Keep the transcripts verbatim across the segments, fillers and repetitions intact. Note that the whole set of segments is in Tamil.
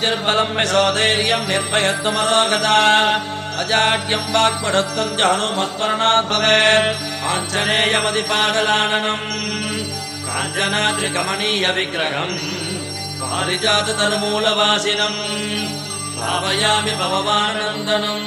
बुद्धिर्बलं यशोधैर्यं निर्भयत्वमरोगता अजाड्यं वाक्पटुत्वं च हनुमत्स्मरणात् भवेत् आञ्जनेयमधिपाटलाननं काञ्चनाद्रिकमणीयविग्रहं पारिजाततरुमूलवासिनं भावयामि भववानन्दनम्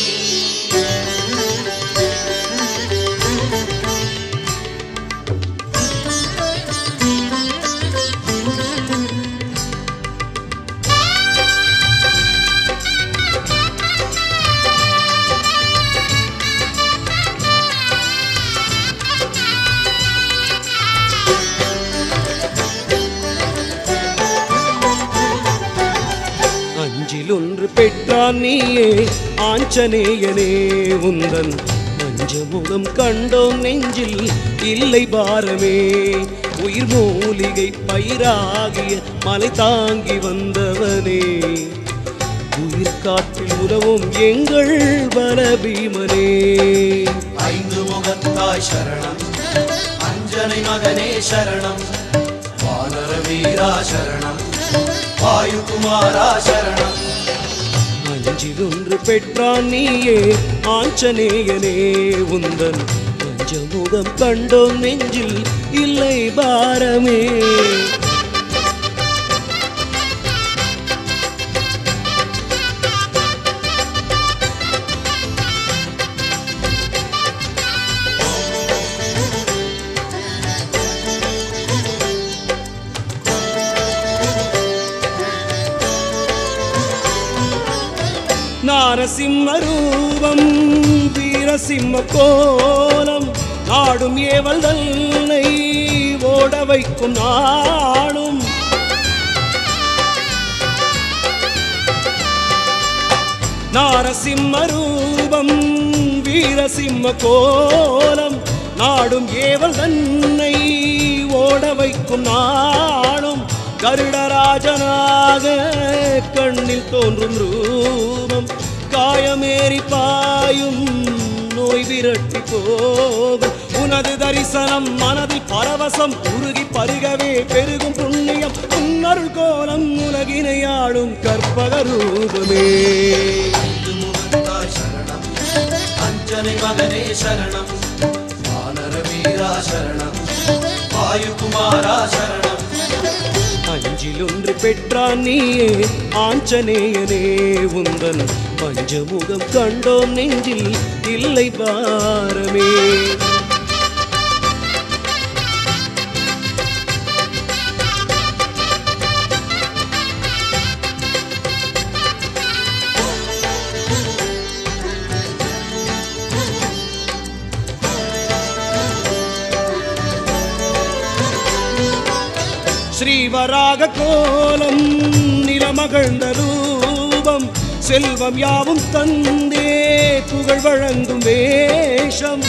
ஒன்று பெற்றான் நீயே ஆஞ்சநேயனே உந்தன் பஞ்சமுகம் கண்டோம் நெஞ்சில் இல்லை பாரமே உயிர் மூலிகை பயிராகிய மலை தாங்கி வந்தவனே உயிர் காற்றில் உலவும் எங்கள் பலபீமனே ஐந்து முகத்தாய் சரணம் அஞ்சனை மகனே சரணம் வானர வீரா சரணம் வாயுகுமாரா சரணம் அஞ்சில் ஒன்று பெற்றான் நீயே ஆஞ்சநேயனே உந்தன் பஞ்சமுகம் கண்டோம் நெஞ்சில் இல்லை பாரமே நாரசிம்ம ரூபம் வீரசிம்ம கோலம் நாடும் ஏவல் தன்னை ஓட வைக்கும் நாடும் நாரசிம்ம ரூபம் வீரசிம்ம கோலம் நாடும் ஏவல் தன்னை ஓட வைக்கும் நாடும் கருடராஜனாக கண்ணில் தோன்றும் ரூபம் காயமேறி பாயும் நோய் விரட்டி போகும் உனது தரிசனம் மனதில் பரவசம் உருகி பருகவே பெருகும் புண்ணியம் உன்னருள் கோலம் உலகினை ஆளும் கற்பக ரூபமே சரணம் அஞ்சனை மகனே சரணம் வானர வீரா சரணம் வாயுகுமாரா சரணம் அஞ்சில் ஒன்று பெற்றான் நீயே ஆஞ்சநேயனே உந்தன் பஞ்சமுகம் கண்டோம் நெஞ்சில் இல்லை பாரமே ஸ்ரீவராக கோலம் நிலமகழ்ந்த ரூபம் செல்வம் யாவும் தந்தே புகழ் வழங்கும் வேஷம்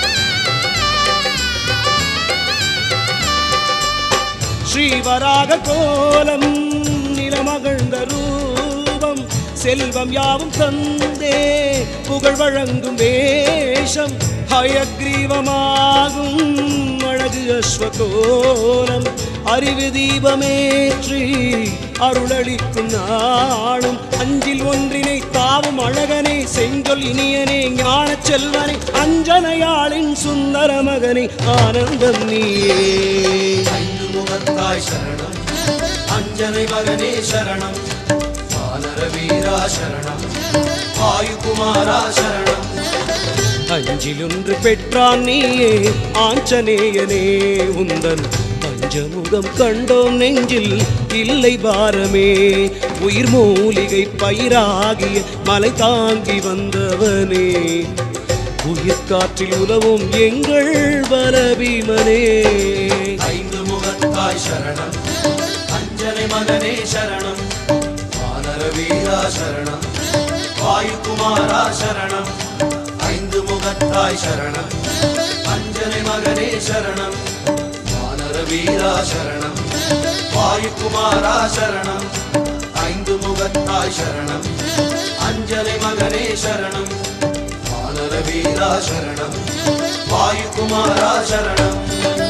ஸ்ரீவராக கோலம் நிலமகழ்ந்த ரூபம் செல்வம் யாவும் தந்தே புகழ் வழங்கும் வேஷம் ஹயக்ரீவமாகும் அழகு அஸ்வகோலம் அறிவு தீபமேற்றி அருளளிக்கும் நாளும் அஞ்சில் ஒன்றினை தாவும் அழகனை செங்கொல் இனியனே ஞான செல்வனை அஞ்சனையாளின் சுந்தர மகனை ஆனந்தம் நீயே ஐந்து முகத்தாய் சரணம் அஞ்சனை மகனே சரணம் வானர வீரா சரணம் வாயுகுமாரா சரணம் அஞ்சில் ஒன்று பெற்றான் நீயே ஆஞ்சநேயனே உந்தன் பஞ்சமுகம் கண்டோம் நெஞ்சில் இல்லை பாரமே உயிர் மூலிகை பயிராகிய மலை தாங்கி வந்தவனே உயிர் காற்றில் உலவும் எங்கள் பலபீமனே ஐந்து முகத்தாய் சரணம் அஞ்சனை மகனே சரணம் வானர வீரா சரணம் வாயுகுமாரா சரணம் ஐந்து முகத்தாய் சரணம் அஞ்சனை மகனே சரணம் வானர வீரா சரணம் வாயுகுமாரா சரணம் ஐந்து முகத்தாய் சரணம் அஞ்சனை மகனே சரணம் வானர வீரா சரணம் வாயுகுமாரா சரணம்